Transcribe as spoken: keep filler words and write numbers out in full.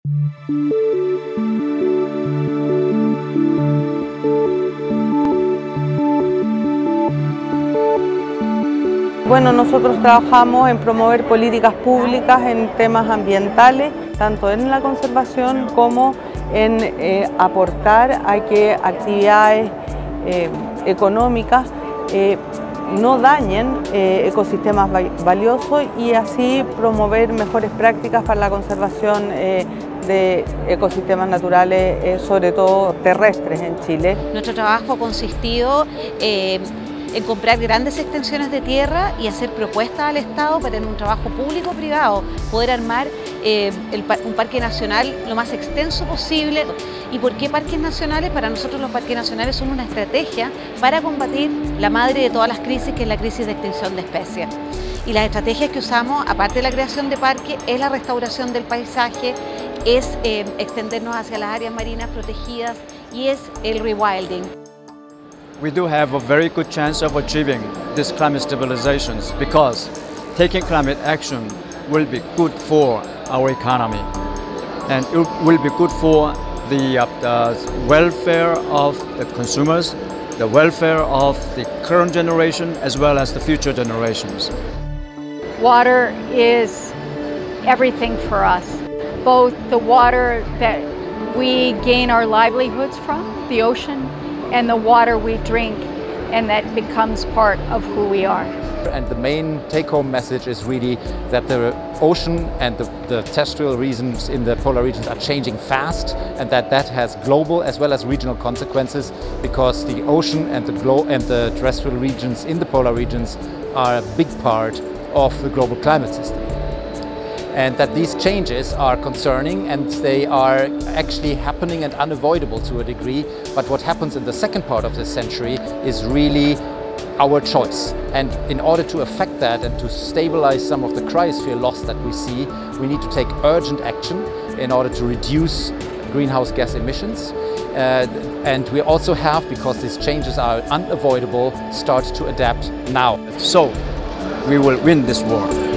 Bueno, nosotros trabajamos en promover políticas públicas en temas ambientales, tanto en la conservación como en eh, aportar a que actividades eh, económicas eh, no dañen eh, ecosistemas valiosos y así promover mejores prácticas para la conservación eh, de ecosistemas naturales, eh, sobre todo terrestres en Chile. Nuestro trabajo ha consistido eh, en comprar grandes extensiones de tierra y hacer propuestas al Estado para tener un trabajo público-privado, poder armar eh, el, un parque nacional lo más extenso posible. ¿Y por qué parques nacionales? Para nosotros los parques nacionales son una estrategia para combatir la madre de todas las crisis, que es la crisis de extinción de especies. Y las estrategias que usamos, aparte de la creación de parques, es la restauración del paisaje, es eh, extendernos hacia las áreas marinas protegidas y es el rewilding. We do have a very good chance of achieving these climate stabilizations because taking climate action will be good for our economy and it will be good for the, uh, the welfare of the consumers, the welfare of the current generation as well as the future generations. Water is everything for us, both the water that we gain our livelihoods from, the ocean, and the water we drink, and that becomes part of who we are. And the main take-home message is really that the ocean and the, the terrestrial regions in the polar regions are changing fast, and that that has global as well as regional consequences, because the ocean and the, glo and the terrestrial regions in the polar regions are a big part of the global climate system. And that these changes are concerning and they are actually happening and unavoidable to a degree. But what happens in the second part of this century is really our choice. And in order to affect that and to stabilize some of the cryosphere loss that we see, we need to take urgent action in order to reduce greenhouse gas emissions. Uh, and we also have, because these changes are unavoidable, start to adapt now. So we will win this war.